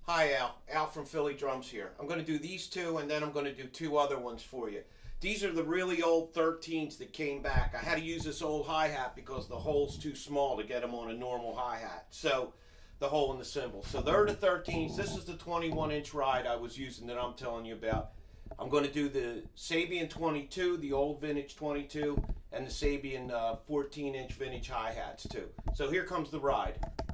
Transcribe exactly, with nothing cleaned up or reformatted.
Hi Al, Al from Philly Drums here. I'm going to do these two and then I'm going to do two other ones for you. These are the really old thirteens that came back. I had to use this old hi-hat because the hole's too small to get them on a normal hi-hat. So, the hole in the cymbal. So they're the thirteens. This is the twenty-one inch ride I was using that I'm telling you about. I'm going to do the Sabian twenty-two, the old vintage twenty-two, and the Sabian uh, fourteen inch vintage hi-hats too. So here comes the ride.